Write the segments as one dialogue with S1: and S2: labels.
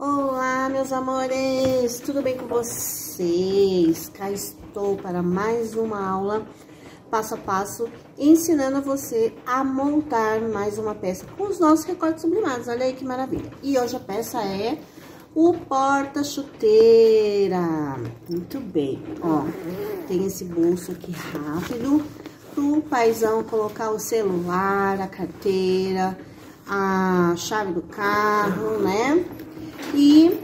S1: Olá, meus amores, tudo bem com vocês? Cá estou para mais uma aula passo a passo, ensinando você a montar mais uma peça com os nossos recortes sublimados. Olha aí que maravilha! E hoje a peça é o porta-chuteira. Muito bem, ó, tem esse bolso aqui rápido pro paizão colocar o celular, a carteira, a chave do carro, né? E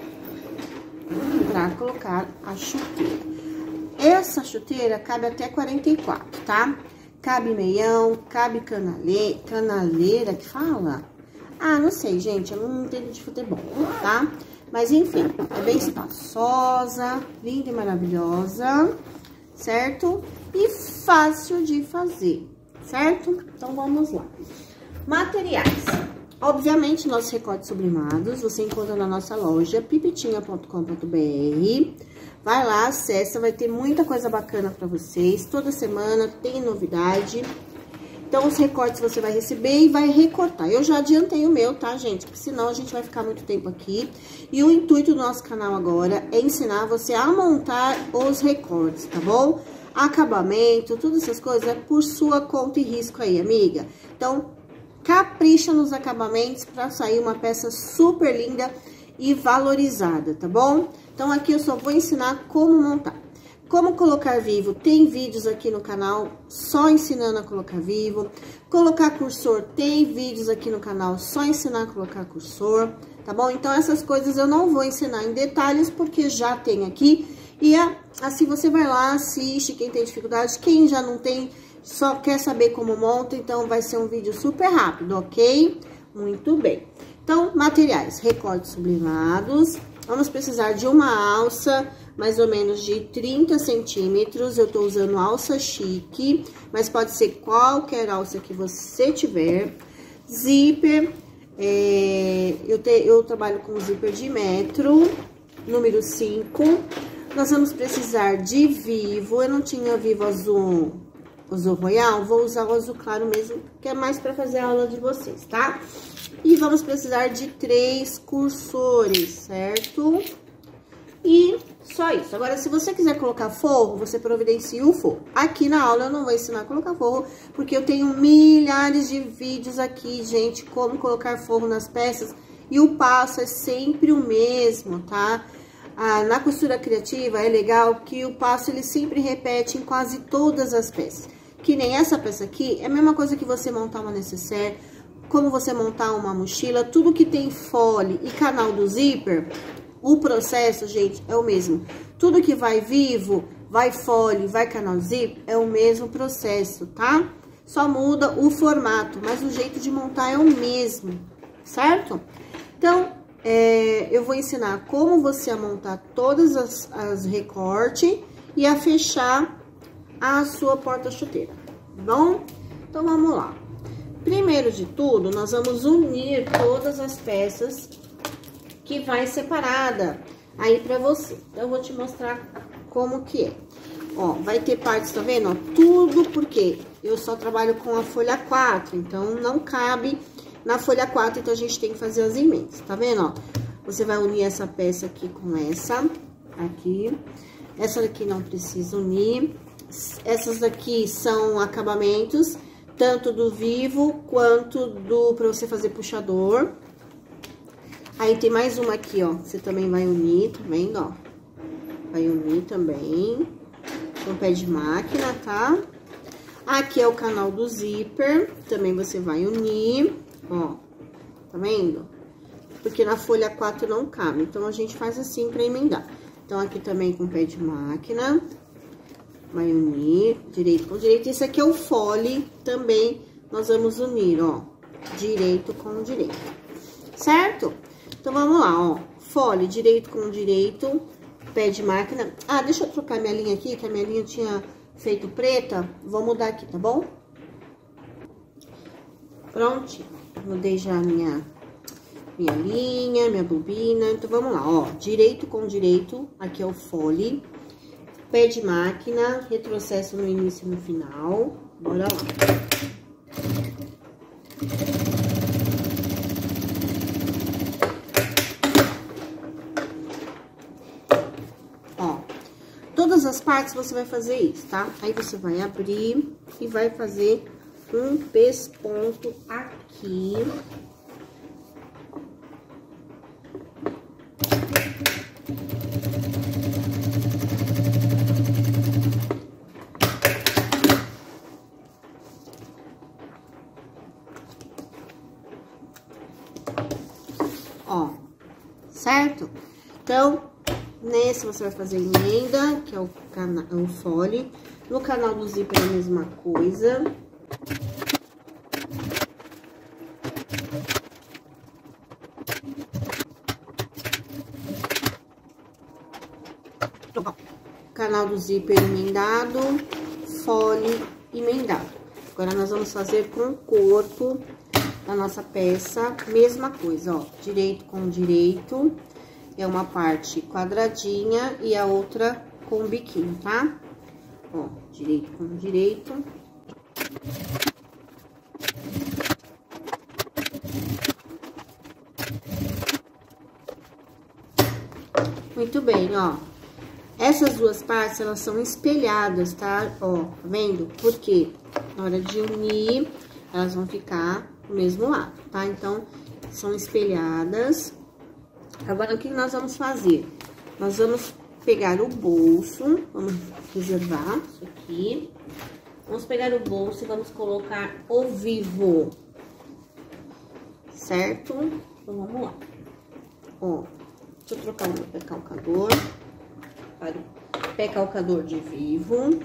S1: para colocar a chuteira. Essa chuteira cabe até 44, tá? Cabe meião, cabe canaleira que fala? Ah, não sei, gente, eu não entendo de futebol, tá? Mas enfim, é bem espaçosa, linda e maravilhosa, certo? E fácil de fazer, certo? Então vamos lá. Materiais. Obviamente, nossos recortes sublimados você encontra na nossa loja pipitinha.com.br. Vai lá, acessa, vai ter muita coisa bacana pra vocês. Toda semana tem novidade. Então, os recortes você vai receber e vai recortar. Eu já adiantei o meu, tá, gente? Porque senão a gente vai ficar muito tempo aqui. E o intuito do nosso canal agora é ensinar você a montar os recortes, tá bom? Acabamento, todas essas coisas é por sua conta e risco aí, amiga. Então, capricha nos acabamentos pra sair uma peça super linda e valorizada, tá bom? Então, aqui eu só vou ensinar como montar. Como colocar vivo, tem vídeos aqui no canal só ensinando a colocar vivo. Colocar cursor, tem vídeos aqui no canal só ensinar a colocar cursor, tá bom? Então, essas coisas eu não vou ensinar em detalhes, porque já tem aqui. E assim você vai lá, assiste, quem tem dificuldade, quem já não tem, só quer saber como monta, então vai ser um vídeo super rápido, ok? Muito bem. Então, materiais, recortes sublimados. Vamos precisar de uma alça, mais ou menos de 30 centímetros. Eu tô usando alça chique, mas pode ser qualquer alça que você tiver. Zíper, eu trabalho com zíper de metro, número 5. Nós vamos precisar de vivo. Eu não tinha vivo azul royal, vou usar o azul claro mesmo, que é mais pra fazer a aula de vocês, tá? E vamos precisar de 3 cursores, certo? E só isso. Agora, se você quiser colocar forro, você providencia o forro. Aqui na aula eu não vou ensinar a colocar forro, porque eu tenho milhares de vídeos aqui, gente, como colocar forro nas peças. E o passo é sempre o mesmo, tá? Na costura criativa é legal que o passo ele sempre repete em quase todas as peças. Que nem essa peça aqui, é a mesma coisa que você montar uma nécessaire, como você montar uma mochila, tudo que tem fole e canal do zíper, o processo, gente, é o mesmo. Tudo que vai vivo, vai fole, vai canal do zíper, é o mesmo processo, tá? Só muda o formato, mas o jeito de montar é o mesmo, certo? Então, eu vou ensinar como você a montar todas as recortes e a fechar a sua porta-chuteira, tá bom? Então, vamos lá. Primeiro de tudo, nós vamos unir todas as peças que vai separada aí pra você. Então, eu vou te mostrar como que é. Ó, vai ter partes, tá vendo? Ó, tudo porque eu só trabalho com a folha 4, então não cabe na folha 4, então a gente tem que fazer as emendas, tá vendo, ó? Você vai unir essa peça aqui com essa aqui. Essa daqui não precisa unir. Essas daqui são acabamentos, tanto do vivo quanto do pra você fazer puxador. Aí tem mais uma aqui, ó, você também vai unir, tá vendo, ó? Vai unir também com pé de máquina, tá? Aqui é o canal do zíper, também você vai unir, ó, tá vendo? Porque na folha 4 não cabe, então a gente faz assim pra emendar. Então, aqui também com pé de máquina, vai unir direito com direito. Esse aqui é o fole, também nós vamos unir, ó, direito com direito, certo? Então, vamos lá, ó, fole, direito com direito, pé de máquina. Ah, deixa eu trocar minha linha aqui, que a minha linha tinha feito preta, vou mudar aqui, tá bom? Pronto, mudei já a minha linha, minha bobina. Então, vamos lá, ó, direito com direito, aqui é o fole, pé de máquina, retrocesso no início e no final, bora lá. todas as partes você vai fazer isso, tá? Aí você vai abrir e vai fazer um pesponto aqui. Ó, certo? Então, nesse você vai fazer emenda, que é o fole. No canal do zíper é a mesma coisa. Canal do zíper emendado, fole emendado. Agora, nós vamos fazer com o corpo da nossa peça, mesma coisa, ó, direito com direito, é uma parte quadradinha e a outra com biquinho, tá? Ó, direito com direito. Muito bem, ó. Essas duas partes, elas são espelhadas, tá? Ó, tá vendo? Porque na hora de unir, elas vão ficar do mesmo lado, tá? Então, são espelhadas. Agora, o que nós vamos fazer? Nós vamos pegar o bolso, vamos reservar isso aqui. Vamos pegar o bolso e vamos colocar o vivo, certo? Então, vamos lá. Ó, deixa eu trocar o meu pé calcador para o pé calcador de vivo.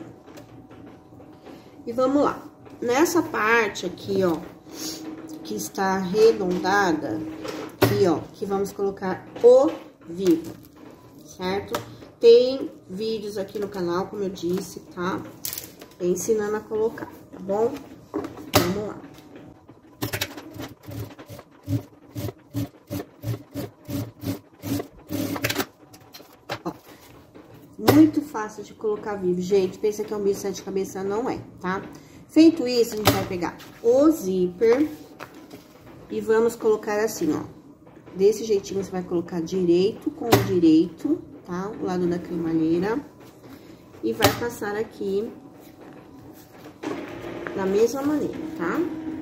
S1: E vamos lá. Nessa parte aqui, ó, que está arredondada, aqui, ó, que vamos colocar o vivo, certo? Tem vídeos aqui no canal, como eu disse, tá? Ensinando a colocar, tá bom? Vamos lá. Ó, muito fácil de colocar vivo, gente. Pensa que é um bicho de 7 cabeças, não é, tá? Feito isso, a gente vai pegar o zíper e vamos colocar assim, ó. Desse jeitinho, você vai colocar direito com direito, tá? O lado da cremalheira. E vai passar aqui da mesma maneira, tá?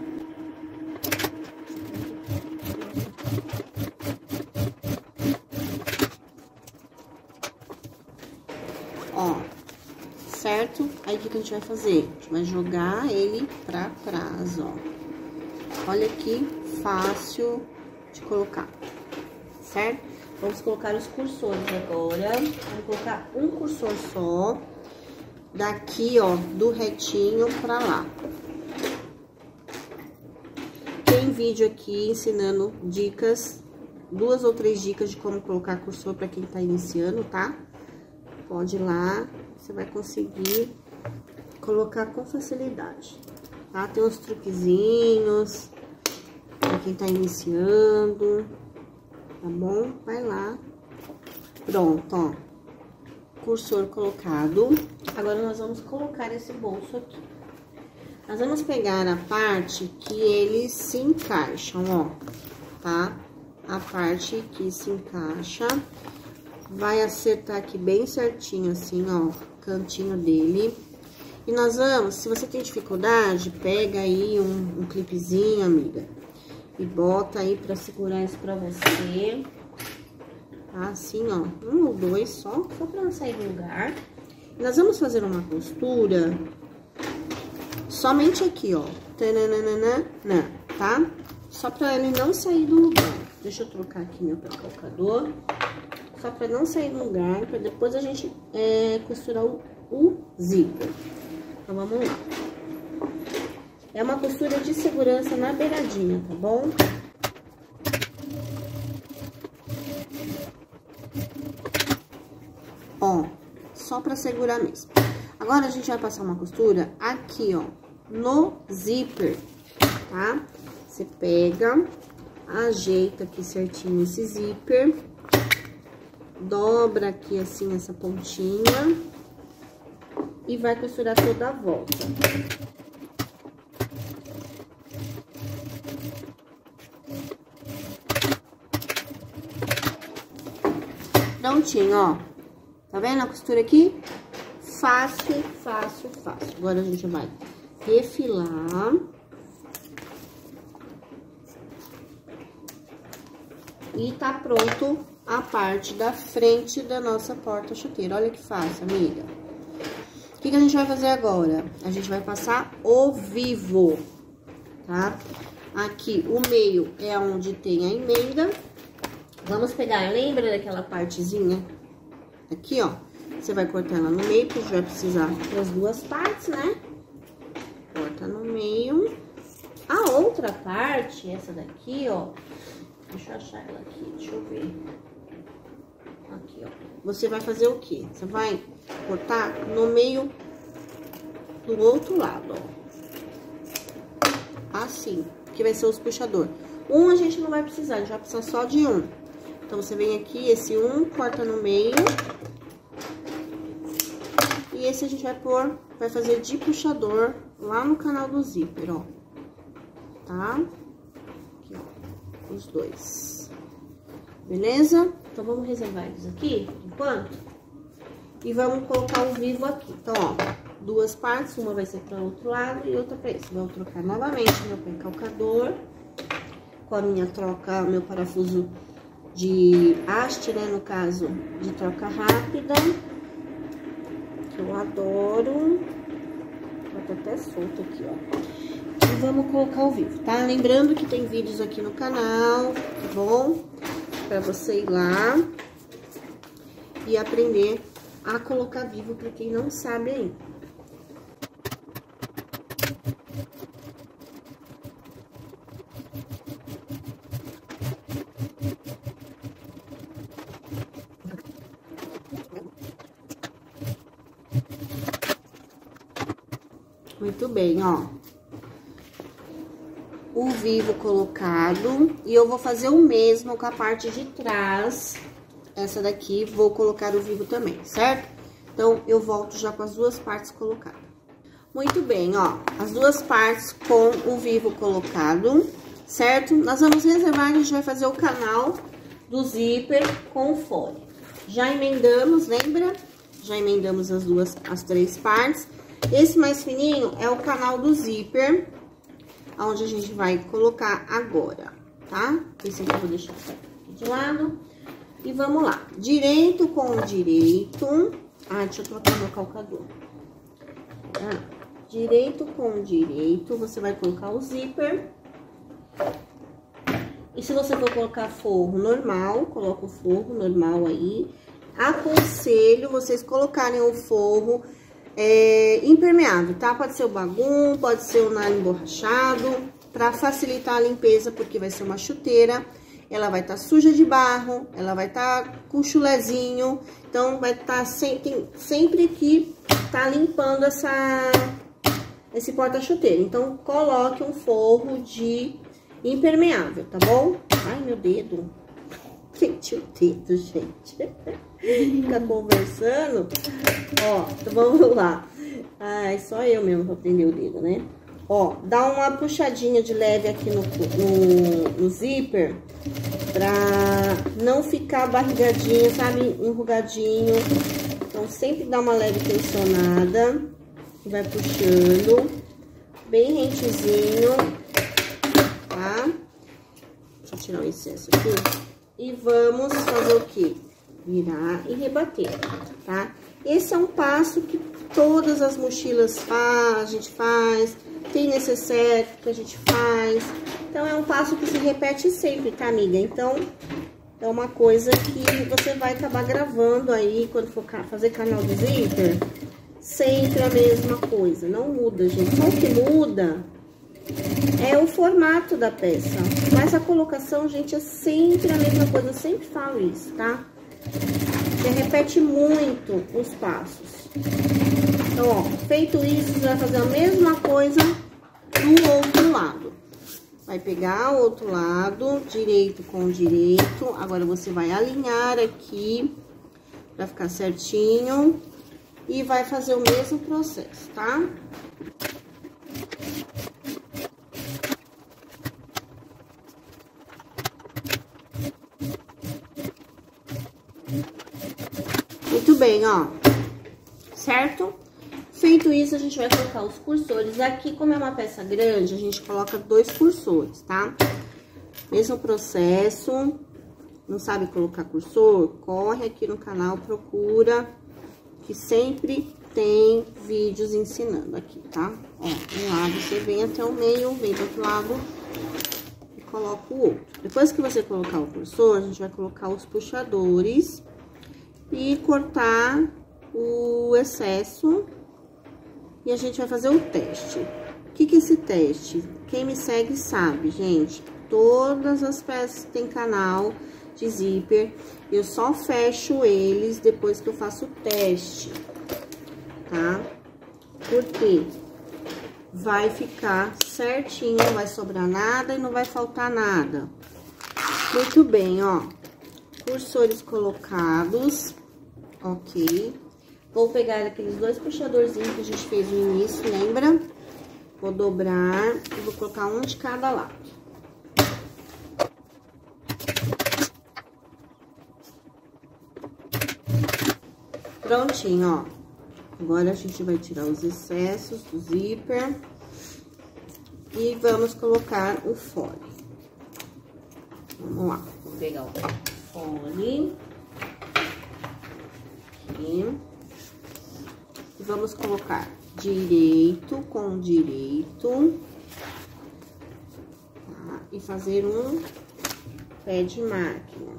S1: Ó, certo? Aí, o que a gente vai fazer? A gente vai jogar ele pra trás, ó. Olha que fácil de colocar, certo? Vamos colocar os cursores agora. Vamos colocar um cursor só, daqui, ó, do retinho pra lá. Tem vídeo aqui ensinando dicas, 2 ou 3 dicas de como colocar cursor pra quem tá iniciando, tá? Pode ir lá, você vai conseguir colocar com facilidade, tá? Tem uns truquezinhos pra quem tá iniciando, tá bom? Vai lá. Pronto, ó. Cursor colocado. Agora, nós vamos colocar esse bolso aqui. Nós vamos pegar a parte que eles se encaixam, ó, tá? A parte que se encaixa. Vai acertar aqui bem certinho, assim, ó, cantinho dele. E nós vamos, se você tem dificuldade, pega aí um clipezinho, amiga, e bota aí pra segurar isso pra você. Tá? Assim, ó, 1 ou 2 só pra não sair do lugar. E nós vamos fazer uma costura somente aqui, ó, tananana, tá? Só pra ele não sair do lugar. Deixa eu trocar aqui meu calcador. Só pra não sair do lugar, pra depois a gente costurar o zíper. Então, vamos lá. É uma costura de segurança na beiradinha, tá bom? Ó, só pra segurar mesmo. Agora, a gente vai passar uma costura aqui, ó, no zíper, tá? Você pega, ajeita aqui certinho esse zíper, dobra aqui assim essa pontinha e vai costurar toda a volta. Prontinho, ó. Tá vendo a costura aqui? fácil, fácil, fácil. Agora, a gente vai refilar. E tá pronto a parte da frente da nossa porta-chuteira. Olha que fácil, amiga. O que a gente vai fazer agora? A gente vai passar o vivo, tá? Aqui, o meio é onde tem a emenda. Vamos pegar, lembra daquela partezinha? Aqui, ó. Você vai cortar ela no meio, porque a gente vai precisar das duas partes, né? Corta no meio. A outra parte, essa daqui, ó. Deixa eu achar ela aqui, deixa eu ver. Aqui, ó. Você vai fazer o quê? Você vai cortar no meio do outro lado, ó. Assim, que vai ser os puxador. Um a gente não vai precisar, a gente vai precisar só de um. Então, você vem aqui, esse um, corta no meio. E esse a gente vai pôr, vai fazer de puxador lá no canal do zíper, ó. Tá? Aqui, ó, os dois. Beleza? Então, vamos reservar eles aqui, enquanto. E vamos colocar o vivo aqui. Então, ó, duas partes, uma vai ser para o outro lado e outra para esse. Vou trocar novamente meu recalcador. Com a minha troca, meu parafuso de haste, né, no caso, de troca rápida. Que eu adoro. Tá até solto aqui, ó. E vamos colocar o vivo, tá? Lembrando que tem vídeos aqui no canal, tá bom? Pra você ir lá e aprender a colocar vivo pra quem não sabe ainda. Muito bem, ó. O vivo colocado. E eu vou fazer o mesmo com a parte de trás. Essa daqui, vou colocar o vivo também, certo? Então, eu volto já com as duas partes colocadas. Muito bem, ó. As duas partes com o vivo colocado, certo? Nós vamos reservar, a gente vai fazer o canal do zíper com o fole. Já emendamos, lembra? Já emendamos as três partes. Esse mais fininho é o canal do zíper, onde a gente vai colocar agora, tá? Esse aqui eu vou deixar aqui de lado. E vamos lá. Direito com direito. Ah, deixa eu trocar meu calcador. Direito com direito, você vai colocar o zíper. E se você for colocar forro normal, coloca o forro normal aí. Aconselho vocês colocarem o forro impermeável, tá? Pode ser o bagum, pode ser o nylon emborrachado, pra facilitar a limpeza, porque vai ser uma chuteira. Ela vai estar suja de barro, ela vai estar com chulezinho, então vai estar sempre que tá limpando esse porta-chuteira. Então, coloque um forro de impermeável, tá bom? Ai, meu dedo. Gente, o dedo, gente. Fica conversando. Ó, então vamos lá. Ai, só eu mesmo vou prender o dedo, né? Ó, dá uma puxadinha de leve aqui no zíper, pra não ficar barrigadinho, sabe? Enrugadinho. Então, sempre dá uma leve tensionada. E vai puxando. Bem rentezinho, tá? Deixa eu tirar o excesso aqui. E vamos fazer o quê? Virar e rebater, tá? Esse é um passo que todas as mochilas a gente faz. Tem necessaire que a gente faz. Então, é um passo que se repete sempre, tá, amiga? Então, é uma coisa que você vai acabar gravando aí quando for fazer canal do zíper. Sempre a mesma coisa, não muda, gente. Só o que muda é o formato da peça. Mas a colocação, gente, é sempre a mesma coisa. Eu sempre falo isso, tá? Você repete muito os passos. Então, ó, feito isso, você vai fazer a mesma coisa do outro lado. Vai pegar o outro lado, direito com direito. Agora, você vai alinhar aqui pra ficar certinho. E vai fazer o mesmo processo, tá? Muito bem, ó. certo? Feito isso, a gente vai colocar os cursores. Aqui, como é uma peça grande, a gente coloca 2 cursores, tá? Mesmo processo. Não sabe colocar cursor? Corre aqui no canal, procura, que sempre tem vídeos ensinando aqui, tá? Ó, um lado você vem até o meio, vem do outro lado e coloca o outro. Depois que você colocar o cursor, a gente vai colocar os puxadores e cortar o excesso. E a gente vai fazer o teste. O que é esse teste? Quem me segue sabe, gente. Todas as peças que tem canal de zíper, eu só fecho eles depois que eu faço o teste, tá? Porque vai ficar certinho, não vai sobrar nada e não vai faltar nada. Muito bem, ó. Cursores colocados, ok. Vou pegar aqueles 2 puxadorzinhos que a gente fez no início, lembra? Vou dobrar e vou colocar um de cada lado. Prontinho, ó. Agora, a gente vai tirar os excessos do zíper e vamos colocar o fole. Vamos lá. Vou pegar o fole. Aqui. E vamos colocar direito com direito. Tá? E fazer um pé de máquina.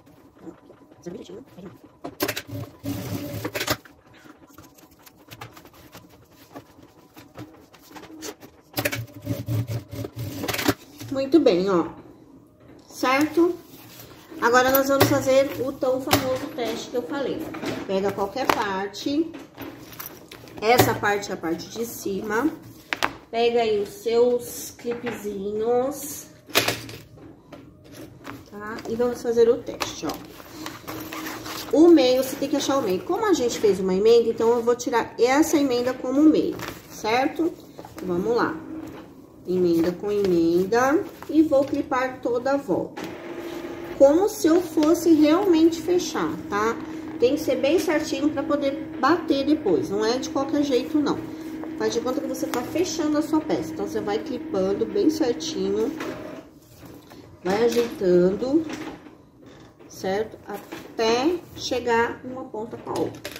S1: Muito bem, ó. Certo? Agora, nós vamos fazer o tão famoso teste que eu falei. Pega qualquer parte. Essa parte é a parte de cima. Pega aí os seus clipezinhos. Tá? E vamos fazer o teste, ó. O meio, você tem que achar o meio. Como a gente fez uma emenda, então eu vou tirar essa emenda como meio, certo? Então, vamos lá. Emenda com emenda. E vou clipar toda a volta. Como se eu fosse realmente fechar, tá? Tem que ser bem certinho pra poder bater depois. Não é de qualquer jeito, não. Faz de conta que você tá fechando a sua peça. Então, você vai clipando bem certinho. Vai ajeitando, certo? Até chegar uma ponta com a outra.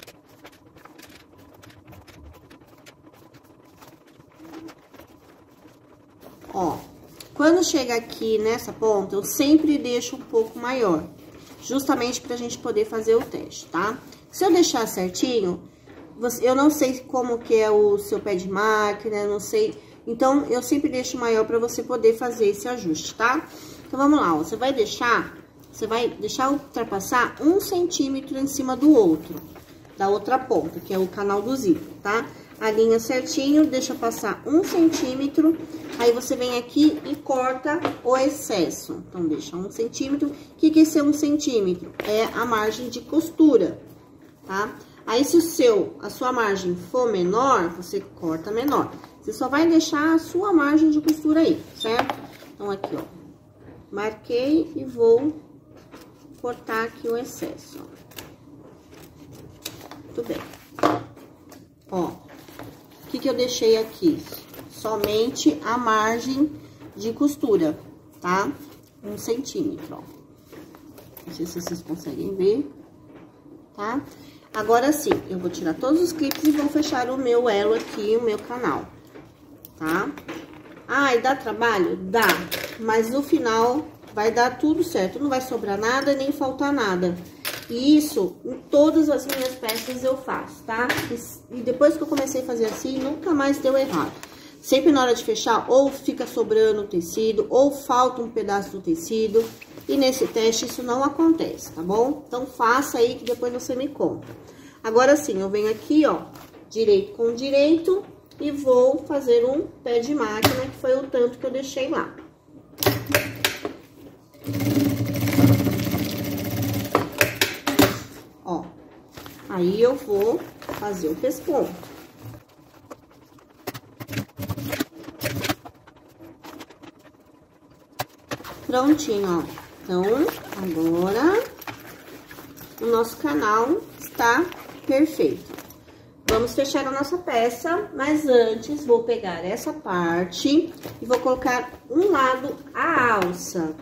S1: Ó, quando chega aqui nessa ponta, eu sempre deixo um pouco maior. Justamente pra gente poder fazer o teste, tá? Se eu deixar certinho, eu não sei como que é o seu pé de máquina, eu não sei. Então, eu sempre deixo maior pra você poder fazer esse ajuste, tá? Então, vamos lá, ó. Você vai deixar ultrapassar 1 centímetro em cima do outro, da outra ponta, que é o canal do zíper, tá? Alinha certinho, deixa passar 1 centímetro, aí você vem aqui e corta o excesso. Então, deixa 1 centímetro. O que é esse 1 centímetro? É a margem de costura, tá? Aí, se a sua margem for menor, você corta menor. Você só vai deixar a sua margem de costura aí, certo? Então, aqui, ó. Marquei e vou cortar aqui o excesso, ó. Muito bem. Ó, o que eu deixei aqui? Somente a margem de costura, tá? 1 centímetro, ó. Não sei se vocês conseguem ver, tá? Agora sim, eu vou tirar todos os clipes e vou fechar o meu elo aqui, o meu canal, tá? Ai, dá trabalho? Dá, mas no final vai dar tudo certo, não vai sobrar nada nem faltar nada. E isso, em todas as minhas peças eu faço, tá? E depois que eu comecei a fazer assim, nunca mais deu errado. Sempre na hora de fechar, ou fica sobrando o tecido, ou falta um pedaço do tecido. E nesse teste isso não acontece, tá bom? Então, faça aí que depois você me conta. Agora sim, eu venho aqui, ó, direito com direito, e vou fazer um pé de máquina, que foi o tanto que eu deixei lá. Ó, aí eu vou fazer o pesponto. Prontinho, ó. Então, agora, o nosso canal está perfeito. vamos fechar a nossa peça, mas antes vou pegar essa parte e vou colocar um lado a alça.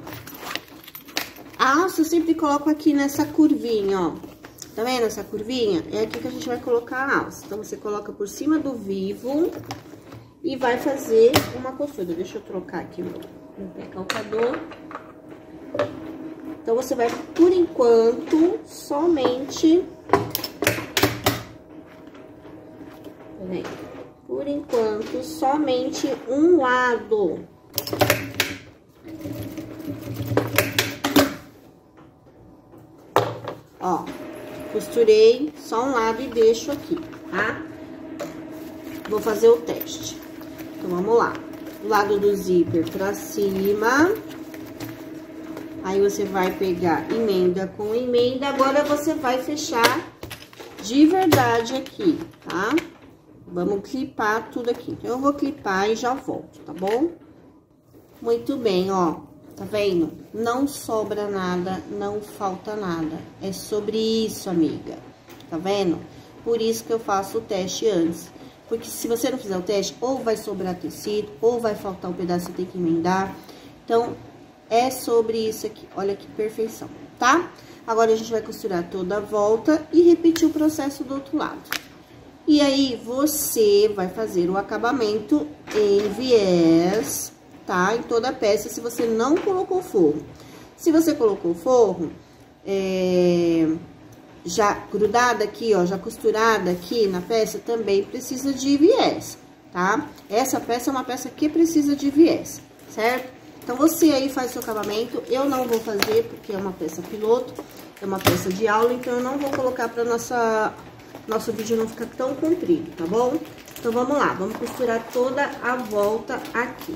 S1: A alça eu sempre coloco aqui nessa curvinha, ó. Tá vendo essa curvinha? É aqui que a gente vai colocar a alça. Então, você coloca por cima do vivo e vai fazer uma costura. Deixa eu trocar aqui meu recalcador. Então, você vai, por enquanto, somente... Peraí. Por enquanto, somente um lado. Ó, costurei só um lado e deixo aqui, tá? Vou fazer o teste. Então, vamos lá. O lado do zíper pra cima. Aí, você vai pegar emenda com emenda. Agora, você vai fechar de verdade aqui, tá? Vamos clipar tudo aqui. Então, eu vou clipar e já volto, tá bom? Muito bem, ó. Tá vendo? Não sobra nada, não falta nada. É sobre isso, amiga. Tá vendo? Por isso que eu faço o teste antes. Porque se você não fizer o teste, ou vai sobrar tecido, ou vai faltar um pedaço, você tem que emendar. Então, é sobre isso aqui. Olha que perfeição, tá? Agora, a gente vai costurar toda a volta e repetir o processo do outro lado. E aí, você vai fazer o acabamento em viés, tá? Em toda a peça, se você não colocou forro. Se você colocou forro, já grudada aqui, ó, já costurada aqui na peça, também precisa de viés, tá? Essa peça é uma peça que precisa de viés, certo? Então, você aí faz seu acabamento, eu não vou fazer, porque é uma peça piloto, é uma peça de aula, então eu não vou colocar pra nosso vídeo não ficar tão comprido, tá bom? Então, vamos lá, vamos costurar toda a volta aqui.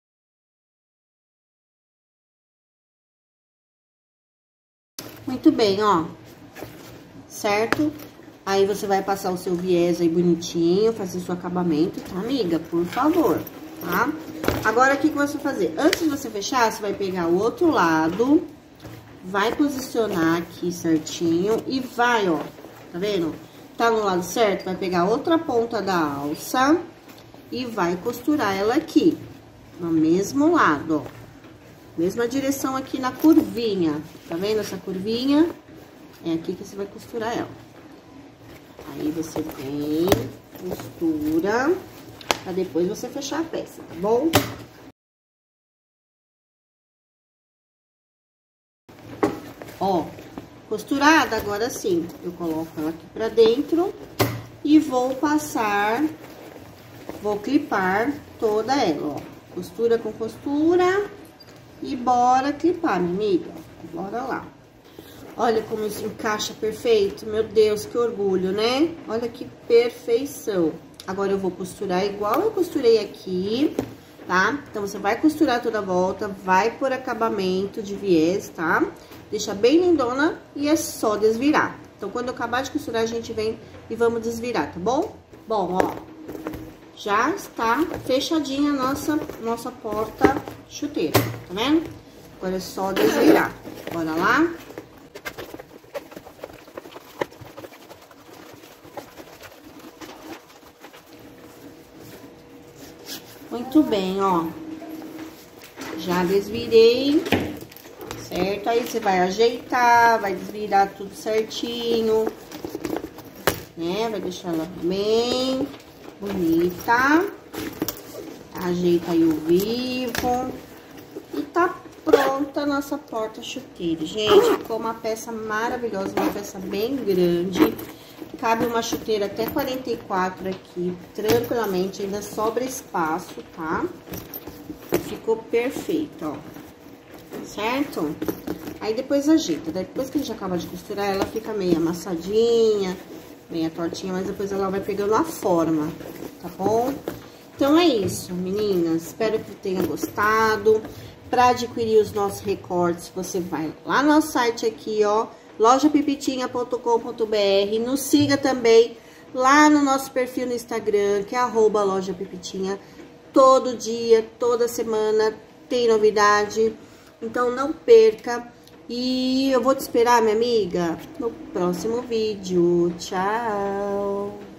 S1: Muito bem, ó, certo? Aí, você vai passar o seu viés aí bonitinho, fazer seu acabamento, tá, amiga? Por favor, tá? Agora, o que você vai fazer? Antes de você fechar, você vai pegar o outro lado, vai posicionar aqui certinho e vai, ó, tá vendo? Tá no lado certo, vai pegar outra ponta da alça e vai costurar ela aqui, no mesmo lado, ó. Mesma direção aqui na curvinha, tá vendo essa curvinha? É aqui que você vai costurar ela. Aí, você vem, costura, pra depois você fechar a peça, tá bom? Ó, costurada, agora sim, eu coloco ela aqui pra dentro e vou passar, vou clipar toda ela, ó. Costura com costura e bora clipar, minha amiga. Bora lá. Olha como isso encaixa perfeito, meu Deus, que orgulho, né? Olha que perfeição. Agora, eu vou costurar igual eu costurei aqui, tá? Então, você vai costurar toda a volta, vai por acabamento de viés, tá? Deixa bem lindona e é só desvirar. Então, quando eu acabar de costurar, a gente vem e vamos desvirar, tá bom? Bom, ó, já está fechadinha a nossa porta chuteira, tá vendo? Agora é só desvirar. Bora lá? Muito bem, ó. Já desvirei, certo? Aí, você vai ajeitar, vai desvirar tudo certinho, né? Vai deixar ela bem bonita. Ajeita aí o vivo. E tá pronta a nossa porta-chuteira, gente. Ficou uma peça maravilhosa, uma peça bem grande. Cabe uma chuteira até 44 aqui, tranquilamente, ainda sobra espaço, tá? Ficou perfeito, ó. Certo? Aí, depois ajeita. Depois que a gente acaba de costurar, ela fica meio amassadinha, meio tortinha, mas depois ela vai pegando a forma, tá bom? Então, é isso, meninas. Espero que tenha gostado. Para adquirir os nossos recortes, você vai lá no nosso site aqui, ó, lojapipitinha.com.br. Nos siga também lá no nosso perfil no Instagram, que é @lojapipitinha. Todo dia, toda semana tem novidade. Então, não perca. E eu vou te esperar, minha amiga, no próximo vídeo. Tchau!